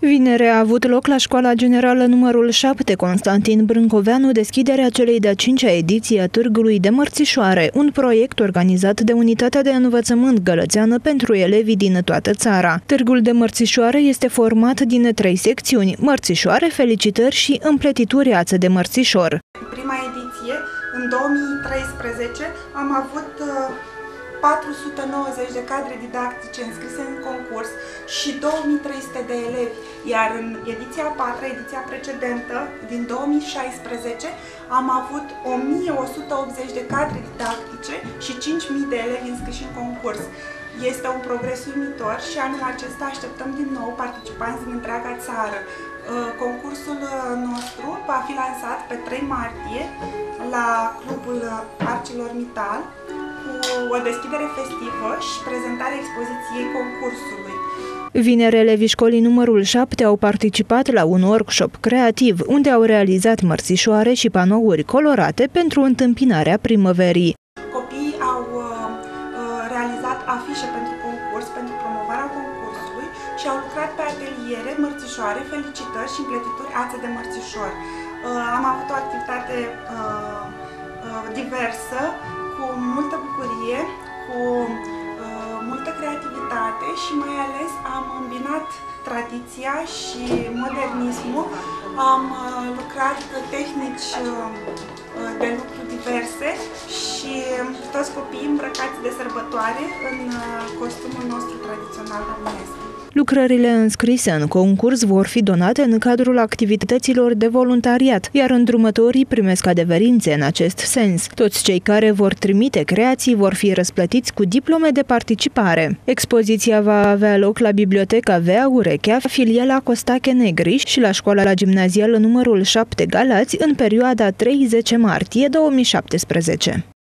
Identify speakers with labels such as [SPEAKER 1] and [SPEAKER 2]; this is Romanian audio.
[SPEAKER 1] Vineri a avut loc la Școala Generală numărul 7 Constantin Brâncoveanu deschiderea celei de-a 5-a ediție a Târgului de Mărțișoare, un proiect organizat de Unitatea de Învățământ Gălățeană pentru elevii din toată țara. Târgul de Mărțișoare este format din 3 secțiuni: mărțișoare, felicitări și împletituri ață de mărțișor.
[SPEAKER 2] În prima ediție, în 2013, am avut 490 de cadre didactice înscrise în concurs și 2300 de elevi, iar în ediția a 4-a, ediția precedentă, din 2016, am avut 1180 de cadre didactice și 5000 de elevi înscriși în concurs. Este un progres uimitor și anul acesta așteptăm din nou participanți din întreaga țară. Concursul nostru va fi lansat pe 3 martie la Clubul ArcelorMittal, cu o deschidere festivă și prezentarea expoziției concursului.
[SPEAKER 1] Vineri, elevii școlii numărul 7 au participat la un workshop creativ, unde au realizat mărțișoare și panouri colorate pentru întâmpinarea primăverii.
[SPEAKER 2] Copiii au realizat afișe pentru concurs, pentru promovarea concursului și au lucrat pe ateliere, mărțișoare, felicitări și împletituri ață de mărțișor. Am avut o activitate diversă, cu multă bucurie, cu multă creativitate și mai ales am îmbinat tradiția și modernismul. Am lucrat tehnici de lucru diverse și toți copiii îmbrăcați de sărbătoare în costumul nostru tradițional românesc.
[SPEAKER 1] Lucrările înscrise în concurs vor fi donate în cadrul activităților de voluntariat, iar îndrumătorii primesc adeverințe în acest sens. Toți cei care vor trimite creații vor fi răsplătiți cu diplome de participare. Expoziția va avea loc la Biblioteca Vea Urechea, filiala Costache Negri și la Școala Gimnazială numărul 7 Galați în perioada 3-10 martie 2017.